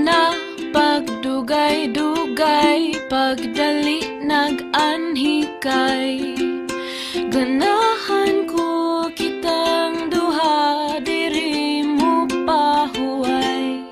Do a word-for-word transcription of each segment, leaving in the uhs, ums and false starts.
na pagdugay-dugay, pagdali nag-anhikay. Ganahan ko kitang duha, diri mo pahuway.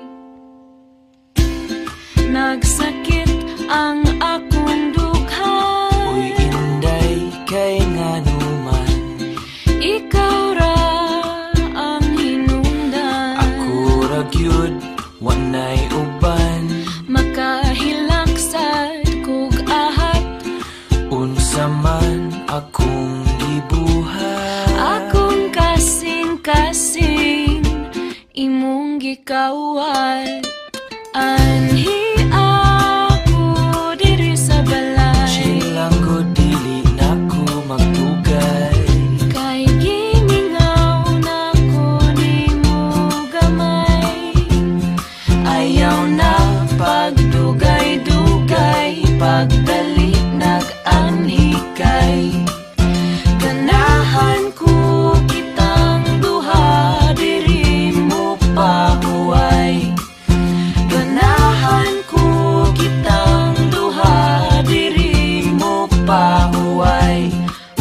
Nagsakit ang akong dugha, uy inday kay nganuman. Ikaw ra ang hinungdan, ako ra gyud wanay uban. Makahilaksad kog ahat, unsa man akong gibuhat. akong kasing-kasing imong gikawat. Anhi ako diri sa balay, Silang ko dili na ko magtugay. kay gimingaw na ko nimo gamay. Ayaw na pagdugay-dugay, pagdali nag-anhikay. Ganahan ko kitang duha, diri mo pahuway. Ganahan ko kitang duha, diri mo pahuway.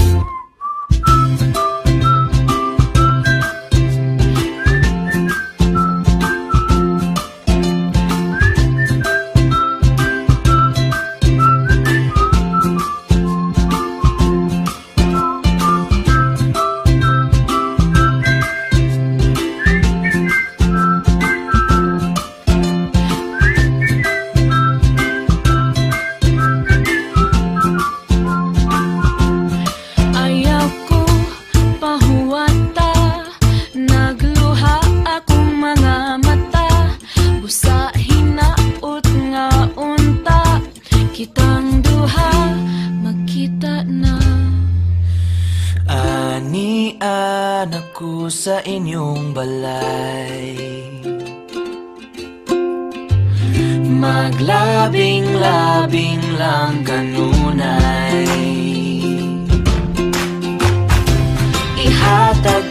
Ayaw ko pahuwata, nagluha akong mga mata. Busa hinaot nga unta, kitang duha magkita na. Anian ako sa inyong balay, maglabing-labing lang kanunay. Ihatag